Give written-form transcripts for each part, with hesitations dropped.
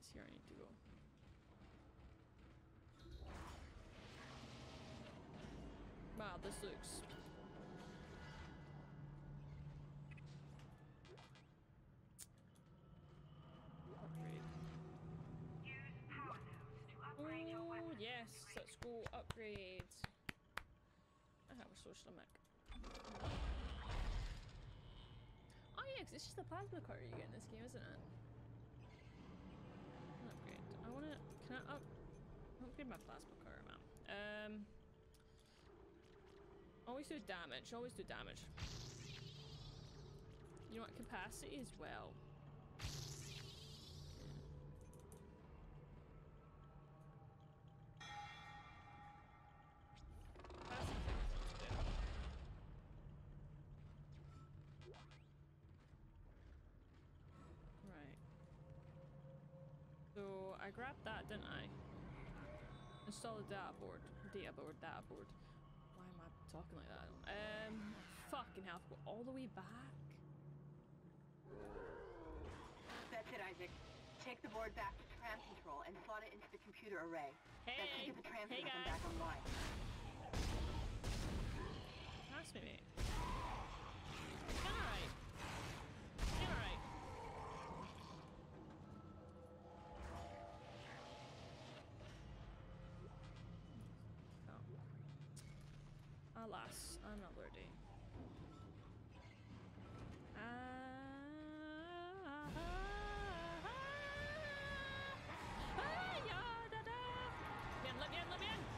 it's here I need to go. Wow, this looks... Upgrade. Use power nodes to upgrade your weapon. Oh, yes, let's go upgrade. We're so stomach. Oh yeah, because it's just a plasma cutter you get in this game, isn't it? Upgrade. I wanna... Can I upgrade my plasma cutter, man? Always do damage. Always do damage. You know what? Capacity as well. Right. So I grabbed that, didn't I? Install the data board. Data board. Why am I talking like that? Fucking hell, I've got all the way back. That's it, Isaac. Take the board back to Tram control and slot it into the computer array. That should get the Tram system back online. Pass me, mate. Alright. Alright. Alas, another day. Let me in, let me in!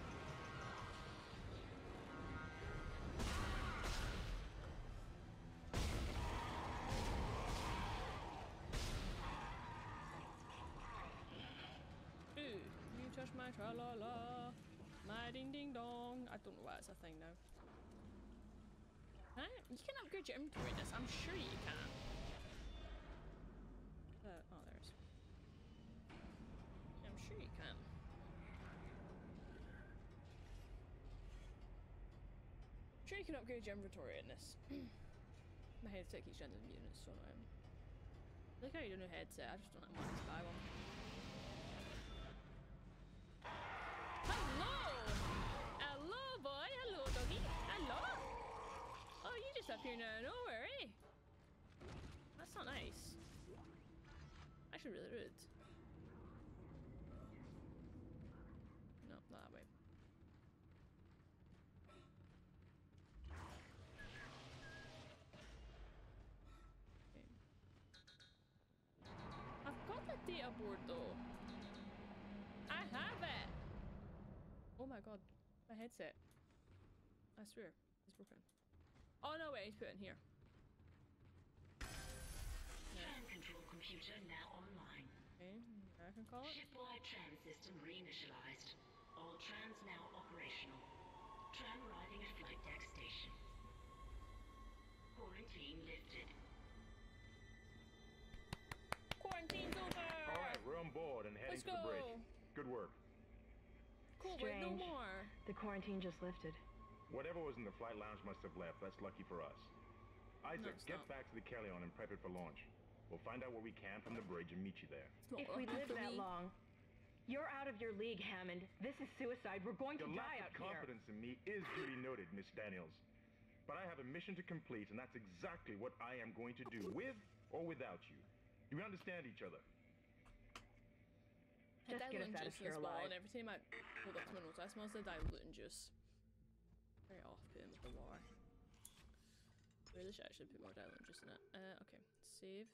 Ooh, you touch my tra-la-la. My ding-ding-dong. I don't know why it's a thing now. Huh? You can upgrade your inventory in this. I'm sure you can. Oh, there's. Yeah, I'm sure you can. I'm sure you can upgrade your inventory in this. My headset keeps changing the units, so annoying. I like how you don't know headset. I just don't have money to buy one. Hello, boy. Hello, doggy. Hello. Oh, you just appear out of nowhere, eh? That's not nice. Actually, really rude. No, not that way. Okay. I've got the data board though. I have it. Oh my god, my headset. I swear, it's broken. Oh no, wait, I need to put it in here. Tram control computer now online. Okay, I can call it. Shipwide tram system reinitialized. All trams now operational. Tram arriving at flight deck station. Quarantine lifted. Quarantine's over! Alright, we're on board and heading to the bridge. Good work. Cool, wait, no more. The quarantine just lifted. Whatever was in the flight lounge must have left. That's lucky for us. Isaac, get back to the Kellion and prep it for launch. We'll find out what we can from the bridge and meet you there. If we live that long, you're out of your league, Hammond. This is suicide. We're going to die out here. Your lack of confidence in me is duly noted, Miss Daniels. But I have a mission to complete, and that's exactly what I am going to do, with or without you. Do we understand each other? Just get us out of here alive. And every time I hold up to my nose, I smell the diluting juice. Very off-putting with the water. Really should actually put more diluting juice in it. Okay, save.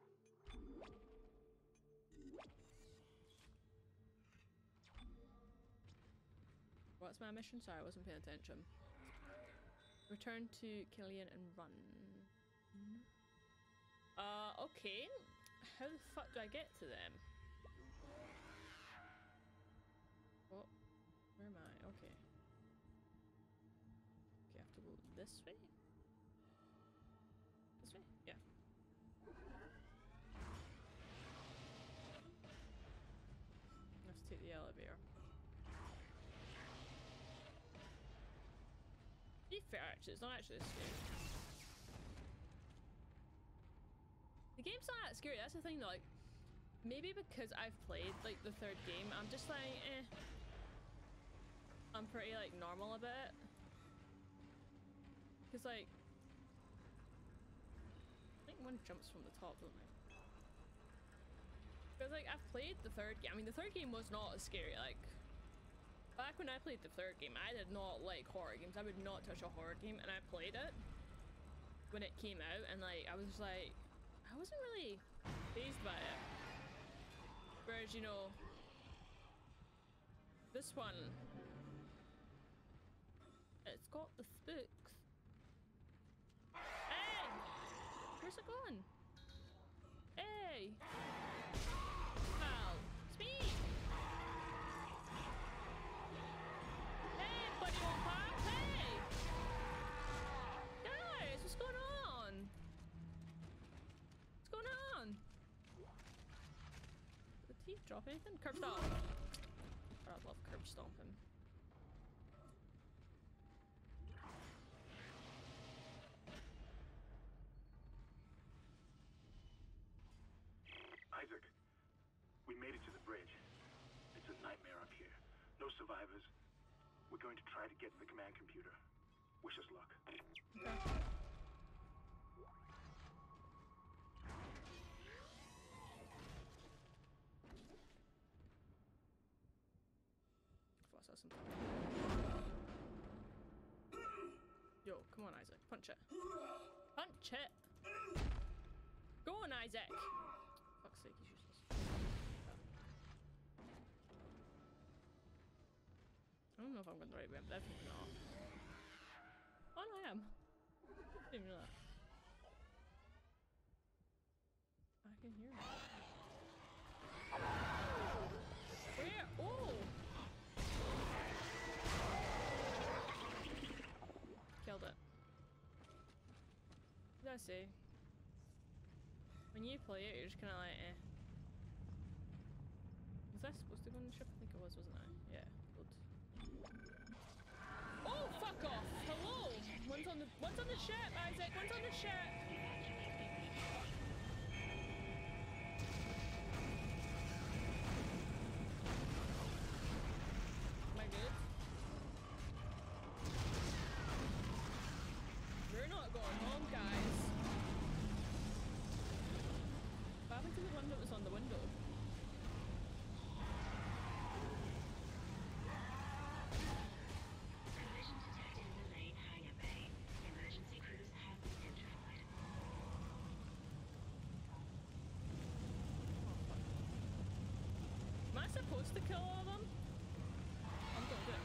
What's my mission? Sorry, I wasn't paying attention. Return to Killian and run. Okay. How the fuck do I get to them? What? Where am I? Okay. Okay, I have to go this way? This way? Yeah. Let's take the elevator. To be fair, actually, it's not actually scary. The game's not that scary, that's the thing though, like, Maybe because I've played like the third game, I'm just like, eh. I'm pretty like normal about it. Cause like, I think one jumps from the top, don't they? Because like I've played the third game. I mean, the third game was not as scary. Like back when I played the third game, I did not like horror games. I would not touch a horror game, and I played it when it came out, and like I was just like, I wasn't really fazed by it. Whereas, you know, this one, it's got the spooks. Hey! Where's it going? Hey! Pal, speak! Hey, buddy old pal, hey! Guys, what's going on? What's going on? Did he drop anything? Curb stomp! Oh, I'd love curb stomping. Isaac, we made it to the bridge. It's a nightmare up here. No survivors. We're going to try to get to the command computer. Wish us luck. Okay. Yo, come on, Isaac. Punch it. Punch it! Go on, Isaac! Fuck's sake, he's useless. I don't know if I'm going the right way. I'm definitely not. Oh, no, I am. I didn't even know that. I can hear him. Where? Oh! Killed it. What did I say? When you play it, you're just kind of like, eh. Was I supposed to go on the ship? I think I was, wasn't I? Yeah, good. Oh, fuck off! Hello! One's on the ship, Isaac! One's on the ship! Am I good? We're not going home, guys. What happened to the one that was on the window? Collision detected in the main hangar bay. Emergency crews have been notified. Am I supposed to kill all of them? I'm gonna do it.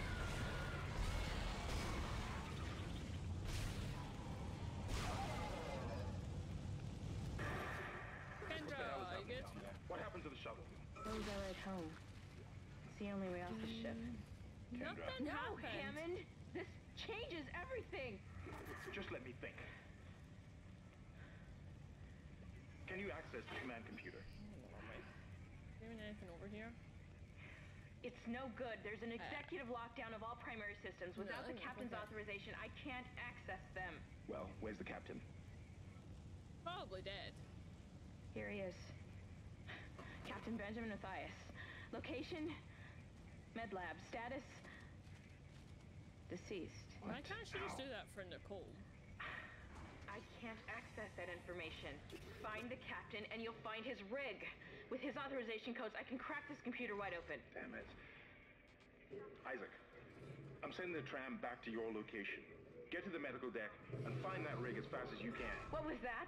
Kendra, are you good? What happened to the shuttle? Rose, I ride home. It's the only way off the ship. Nothing No, happened. Hammond! This changes everything! Just let me think. Can you access the command computer? Doing anything over here? It's no good. There's an executive lockdown of all primary systems. Without the captain's authorization, I can't access them. Well, where's the captain? Probably dead. Here he is. Captain Benjamin Mathias. Location? Med lab. Status? Deceased. Why can't she just do that for Nicole? I can't access that information. Find the captain and you'll find his rig. With his authorization codes, I can crack this computer wide open. Damn it. Isaac, I'm sending the tram back to your location. Get to the medical deck and find that rig as fast as you can. What was that?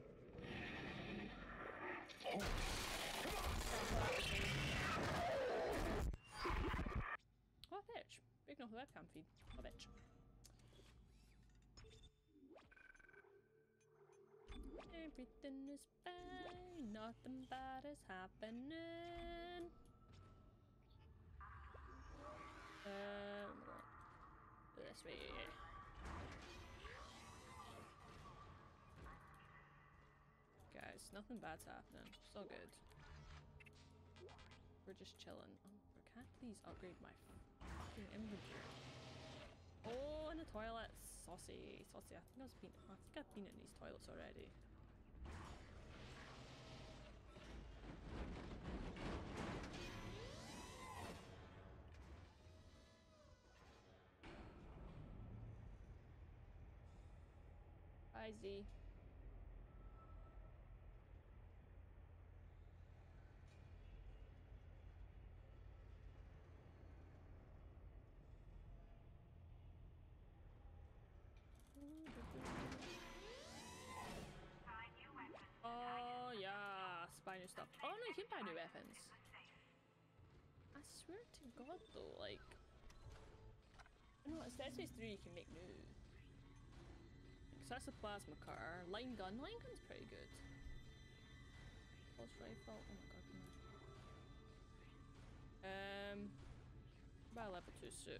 Oh, come on! Oh, bitch. Big enough webcam feed. Oh, bitch. Everything is fine. Nothing bad is happening. This way. Guys, nothing bad's happening. It's all good. We're just chilling. Oh, can't please upgrade my fucking inventory. Oh, in the toilets. Saucy. Saucy. I think I've been in these toilets already. Bye, Z. Oh yeah, buy new stuff. Oh no, you can buy new weapons. I swear to God though, like, no, it's Dead Space 3 you can make new. So that's a plasma cutter. Line gun. Line gun's pretty good. Pulse rifle. Oh my God. Buy a level 2 suit.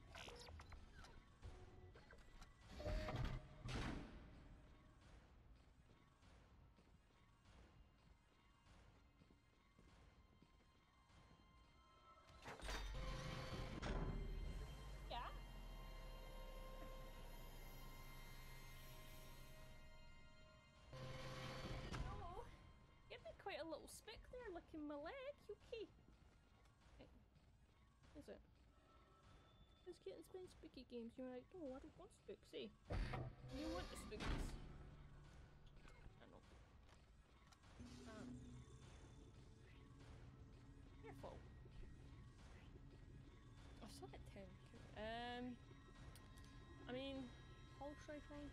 Quite a little speck there, licking my leg. You okay? Right. Is it? Just getting spin spooky games. You're like, no, I don't want spooks, eh? You want the spookies. I know. Careful. I'm still at 10. I mean, pulse rifle.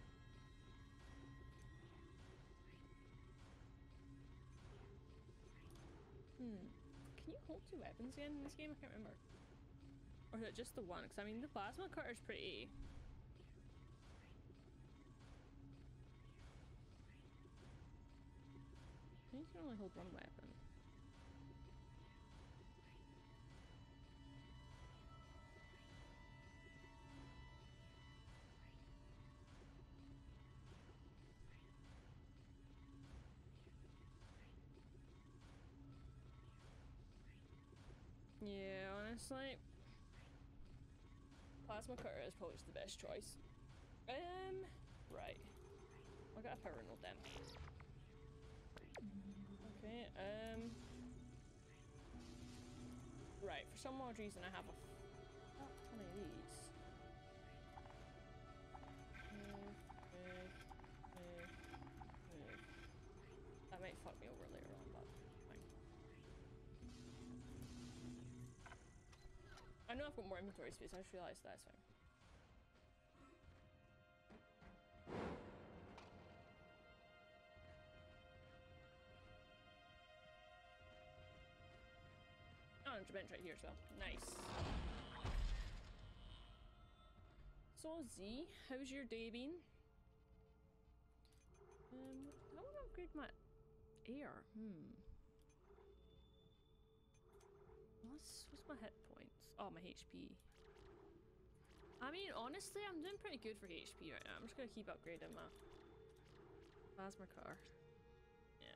Can you hold 2 weapons again in this game? I can't remember. Or is it just the one? Because I mean, the plasma cutter's pretty. I think you can only hold 1 weapon. Yeah, honestly, plasma cutter is probably just the best choice. Right. I got a power node then. Okay, right, for some odd reason I have a ton of these. That might fuck me over later on, but fine. I know I've got more inventory space, I just realised that's fine. Oh, and bench right here as well. Nice. So Z, how's your day been? I want to upgrade my air. What's my hit points? Oh, my HP. I mean, honestly, I'm doing pretty good for HP right now. I'm just gonna keep upgrading my plasma car. Yeah.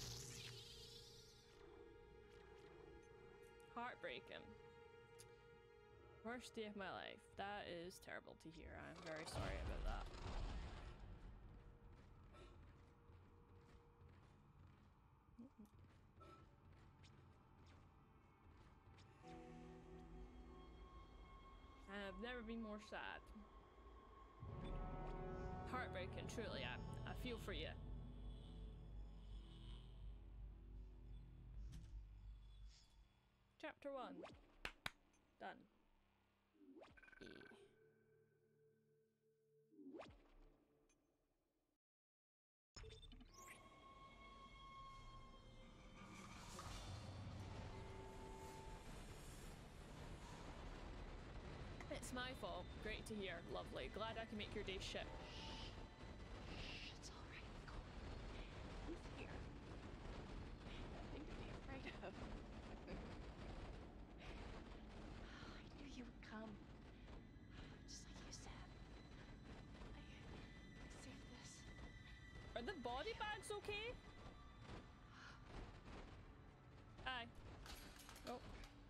Heartbreaking. Worst day of my life. That is terrible to hear. I'm very sorry about that. I've never been more sad. Heartbreaking, truly. I feel for you. Chapter 1. Done. It's my fault. Great to hear. Lovely. Glad I can make your day shit. It's all right, Nicole. He's here. Nothing to be afraid of. I knew you would come. Just like you said. I saved this. Are the body bags okay? Aye. Oh.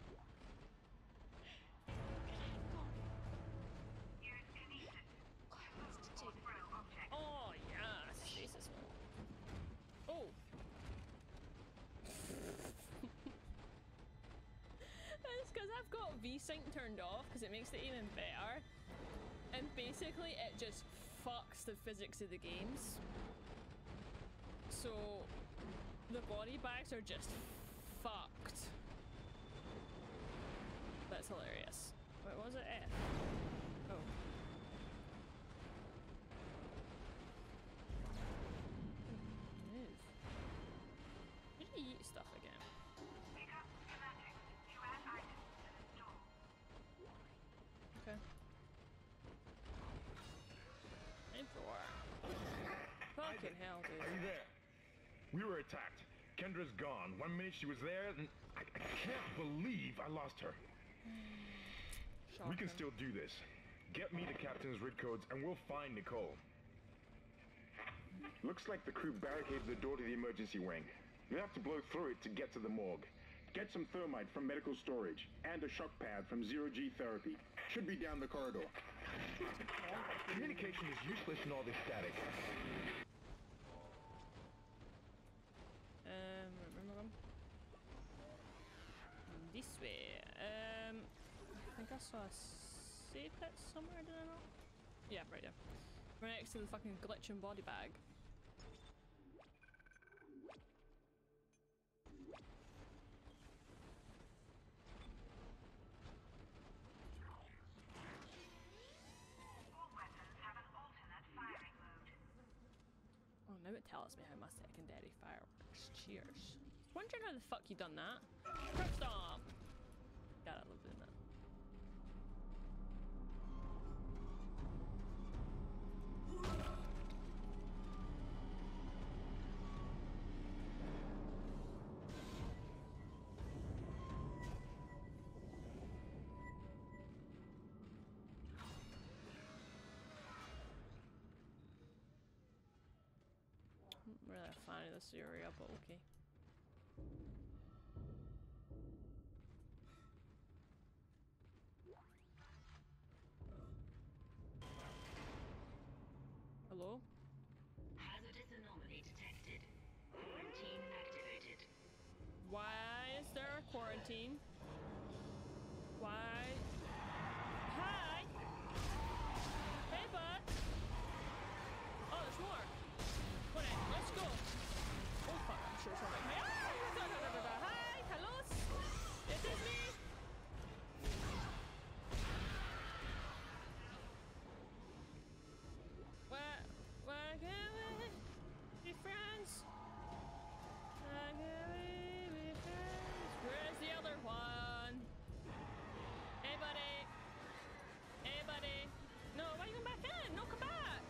Oh, yeah. Jesus. Oh. It's because I've got VSync turned off because it makes it even better. And basically it just fucks the physics of the games. So the body bags are just fucked. That's hilarious. Wait, what was it? F? Oh. Move. Did he eat stuff again? Pick up schematics to add items to the store. Okay. Everywhere. Fucking hell, dude. Are you there? We were attacked. Kendra's gone. 1 minute she was there, and I can't believe I lost her. We can still do this. Get me the captain's rid codes, and we'll find Nicole. Looks like the crew barricaded the door to the emergency wing. You have to blow through it to get to the morgue. Get some thermite from medical storage, and a shock pad from zero-G therapy. Should be down the corridor. Communication is useless in all this static. Remember them? This way. I think I saw a save pit somewhere, did I not? Yeah, right there. Right next to the fucking glitching body bag. All weapons have an alternate firing mode. Oh, now it tells me how my secondary fireworks. Cheers. Wondering how the fuck you done that. Curb stomp! God, I love doing that. I'm really a fan of this area, but okay. Hello? Hazardous anomaly detected. Quarantine activated. Why is there a quarantine? Why? Hi! Hey, bud! Oh, there's more! What? Let's go! Oh, fuck, I'm sure somebody. Hi! Hello! It is me! Where can we be friends? Where can we be friends? Where's the other one? Hey, buddy! Hey, buddy! No, why are you going back in? No, come back!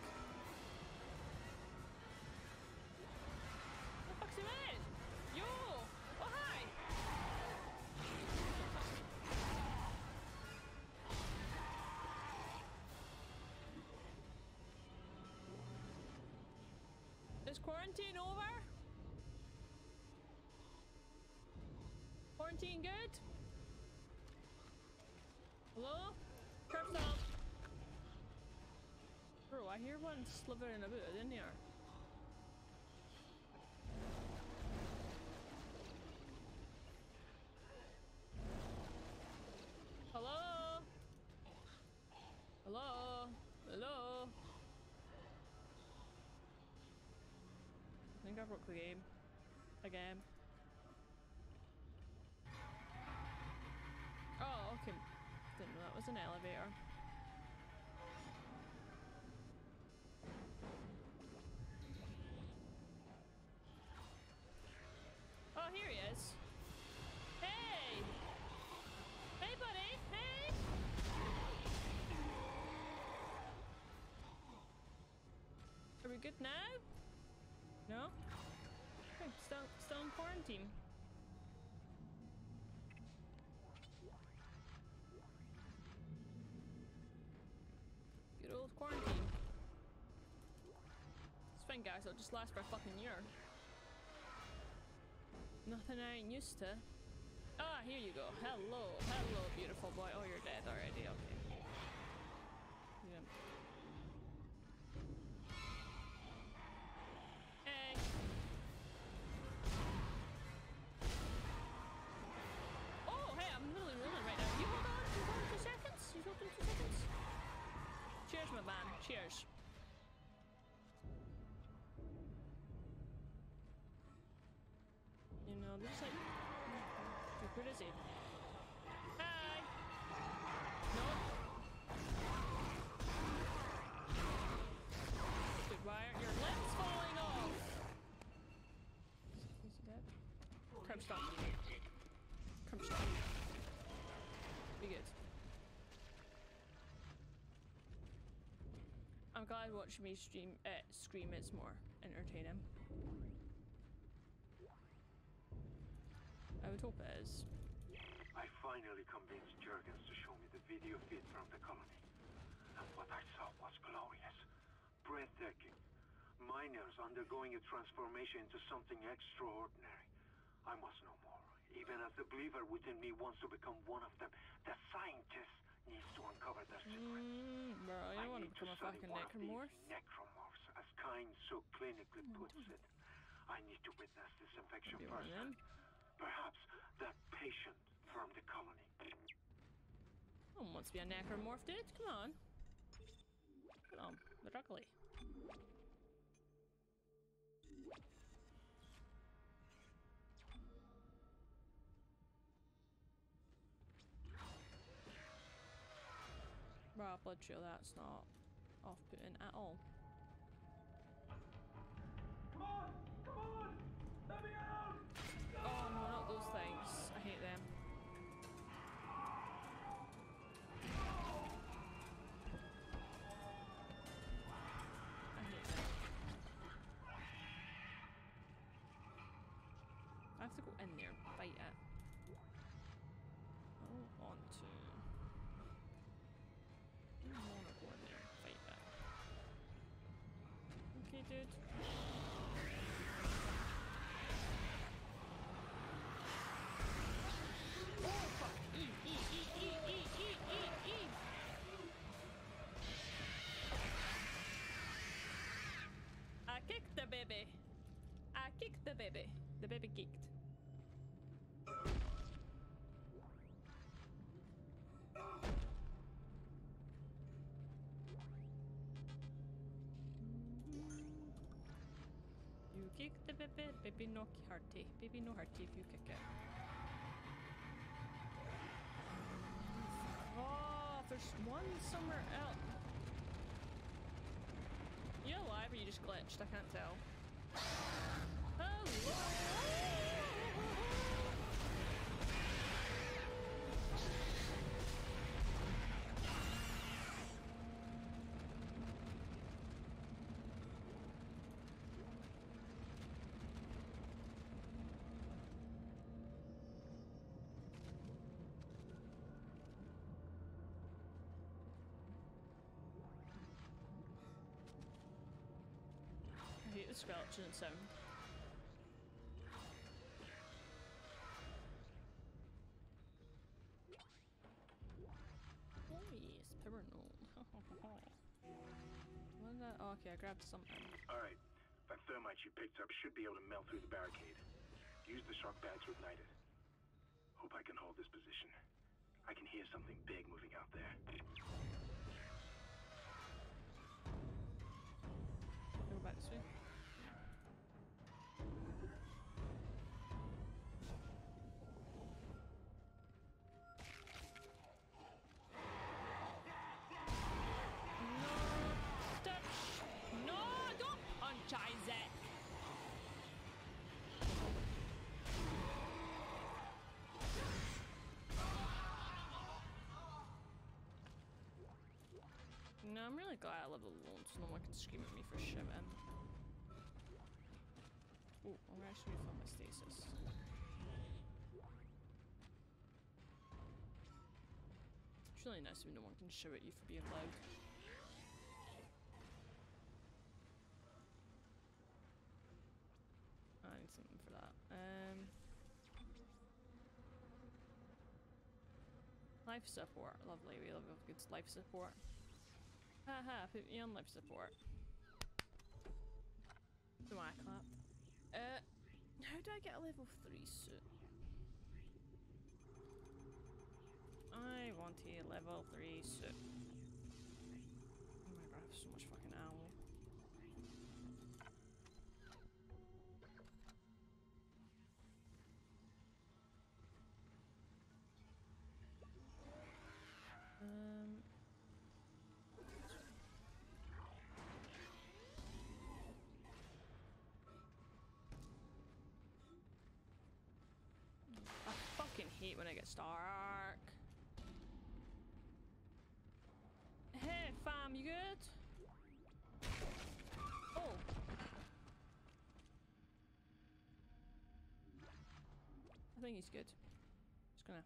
What the fuck's he in? Yo! Oh, hi! Is quarantine over? Quarantine good? Hello? Curb stomp! Bro, I hear one slithering about in here. Hello? Hello? Hello? I think I broke the game. Again. Oh, okay. Didn't know that was an elevator. Oh, here he is. Hey! Hey, buddy! Hey! Are we good now? No? Okay, still in quarantine. Good old quarantine. It's fine, guys. It'll just last for a fucking year. Nothing I ain't used to. Ah, here you go. Hello. Hello, beautiful boy. Oh, you're dead already. Okay. Yeah. Hey. Oh, hey, I'm literally rolling right now. You hold on. You hold on 2 seconds. You hold on 2 seconds. Cheers, my man. Cheers. crunch time. Be good. I'm glad watching me scream, it's more entertaining. I would hope it is. I finally convinced Jurgens to show me the video feed from the colony. And what I saw was glorious. Breathtaking. Miners undergoing a transformation into something extraordinary. I must know more. Even as the believer within me wants to become one of them, the scientist needs to uncover their secrets. Bro, I don't want to need to become a study fucking one of these necromorph. necromorphs, as Kyne so clinically puts it. I need to witness this infection Be one of them. firsthand. Perhaps that patient from the colony. No one wants to be a necromorph, dude. Come on. Come on, they're ugly. Bro, blood trail, that's not off-putting at all. Come on! Come on! Let me out! Oh no, not those things. I hate them. I hate them. I have to go in there and fight it. I don't want to. I don't want to go in there and fight it. Okay, dude. Oh fuck! E. I kicked the baby. I kicked the baby. The baby kicked. You kick the baby, baby no hearty. Baby no hearty if you kick it. Oh, there's one somewhere else. You alive or you just glitched? I can't tell. Hello! I hate the squelching sound. Oh yes, power node. What is that? Oh, okay, I grabbed something. Alright, that thermite you picked up should be able to melt through the barricade. Use the shock pad to ignite it. Hope I can hold this position. I can hear something big moving out there. Go back this way. No, I'm really glad I live alone so no one can scream at me for shouting. Oh, I'm gonna actually refill my stasis. It's really nice when no one can shout at you for being loud. I need something for that. Life support, lovely. We love good life support. Haha, put me on life support. Do I clap? How do I get a level 3 suit? I want a level 3 suit. Oh my god, I have so much fucking ammo. when it gets dark. Hey, fam, you good? Oh. I think he's good. Just gonna...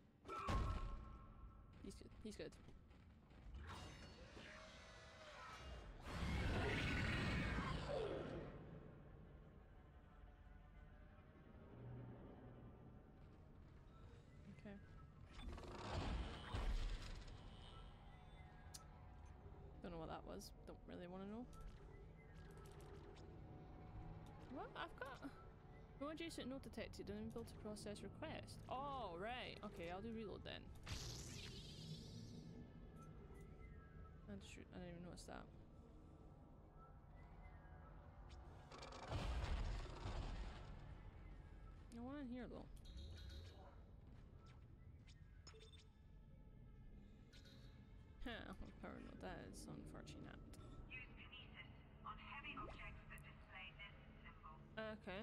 He's good. He's good. Okay. Don't know what that was. Don't really want to know. What? I've got... No adjacent node detected. Unable to process request. Oh, right. Okay, I'll do reload then. I didn't even notice that. No one in here though. Huh, what power node that is unfortunate. Use kinesis on heavy objects that display this symbol. Okay.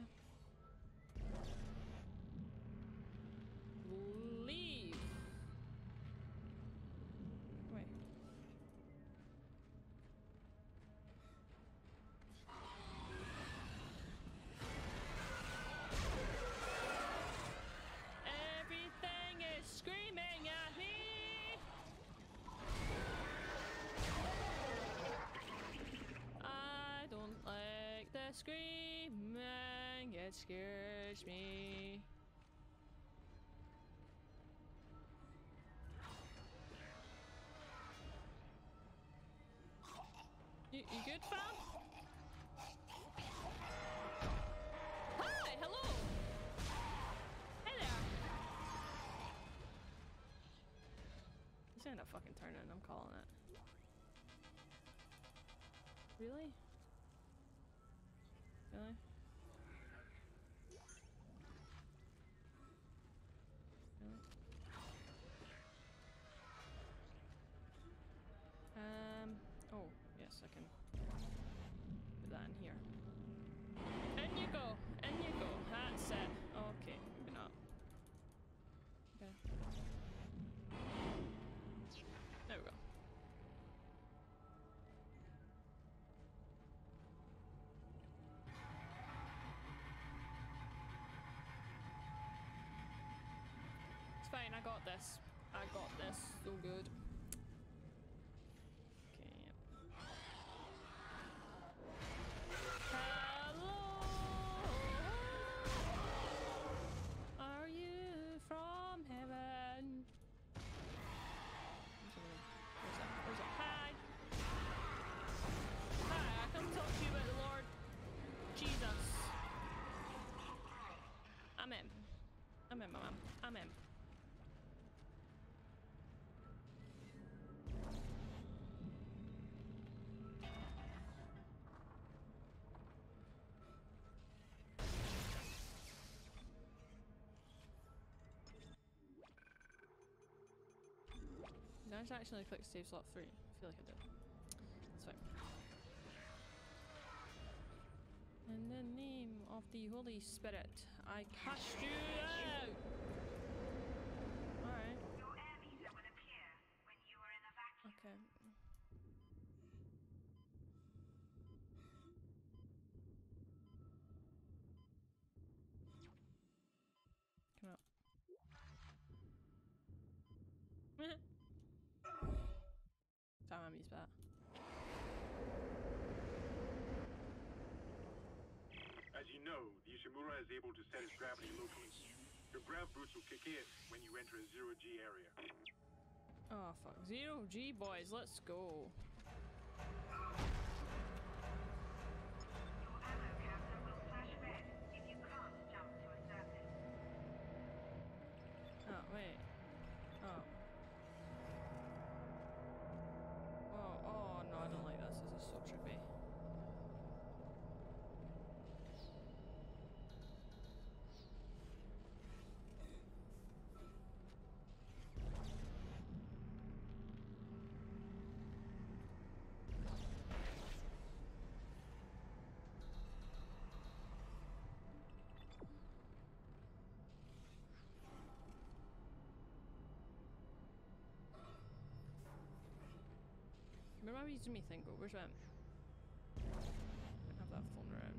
Leave. Wait. Everything is screaming at me. I don't like the screaming. It scares me. You good, fam? Hi, hello. Hey there. He's gonna end up fucking turning. I'm calling it. Really? Really? Really? Oh, yes, I can put that in here. In you go! In you go! That's it. Okay, moving up. Okay. There we go. It's fine, I got this. I got this. So good. Okay, yep. Hello! Are you from heaven? Where's that? Where's that? Hi! Hi, I come talk to you about the Lord Jesus. I'm in. I'm in, Mom. I'm in. Did I actually click save slot 3? I feel like I did. That's fine. In the name of the Holy Spirit, I cast you out! Alright. Your air meter will appear when you are in a vacuum. Okay. Come out. Time I missed that. As you know, the Ishimura is able to set its gravity locally. Your grav boots will kick in when you enter a zero-G area. Oh fuck. 0G boys, let's go. Your ammo counter will flash red if you can't jump to a surface. Oh, wait. Oh. Oh, oh no, I don't like this. This is so trippy. Where am I using me thing go? Where's that? I have that phone around.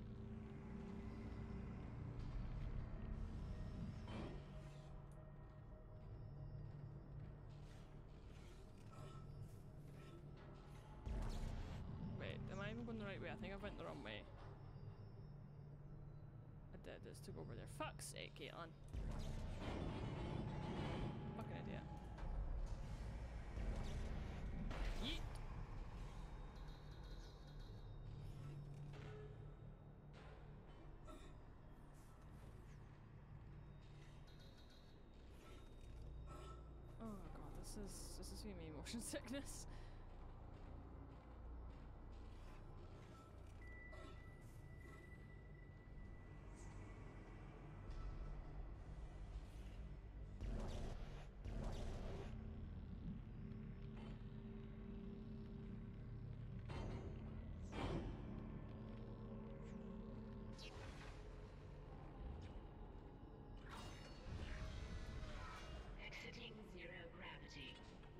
Wait, am I even going the right way? I think I went the wrong way. I did this to go over there. Fuck's sake, Caitlin. Fucking idiot. Yeet. Oh god, this is giving me motion sickness. Exiting zero gravity.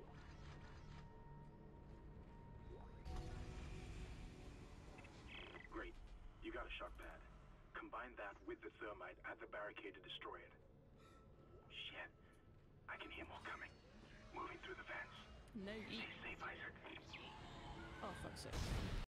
Great. You got a shock pad. Combine that with the thermite at the barricade to destroy it. Shit. I can hear more coming. Moving through the vents. No eat. Stay safe, Isaac. Oh fuck's sake.